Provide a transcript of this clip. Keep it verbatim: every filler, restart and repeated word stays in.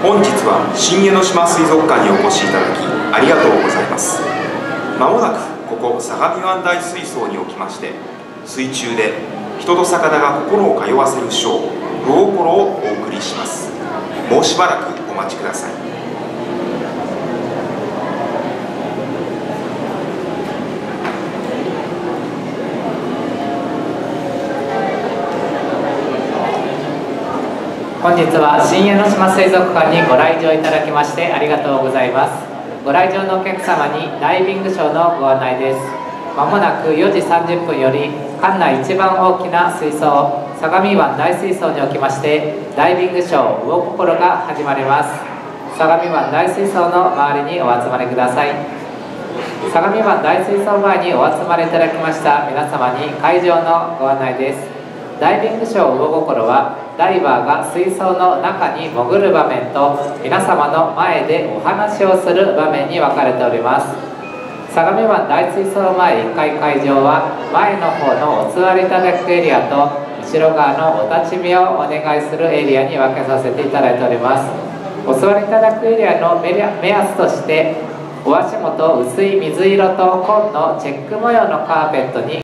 本日は新江ノ島水族館にお越しいただきありがとうございます。まもなくここ相模湾大水槽におきまして、水中で人と魚が心を通わせるショー「魚心」をお送りします。もうしばらくお待ちください。 本日は新江ノ島水族館にご来場いただきましてありがとうございます。ご来場のお客様にダイビングショーのご案内です。まもなくよじさんじゅっぷんより館内一番大きな水槽相模湾大水槽におきましてダイビングショー魚心が始まります。相模湾大水槽の周りにお集まりください。相模湾大水槽前にお集まりいただきました皆様に会場のご案内です。ダイビングショー魚心はダイバーが水槽の中に潜る場面と皆様の前でお話をする場面に分かれております。相模湾大水槽前いっかい会場は前の方のお座りいただくエリアと後ろ側のお立ち見をお願いするエリアに分けさせていただいております。お座りいただくエリアの目安としてお足元薄い水色と紺のチェック模様のカーペットに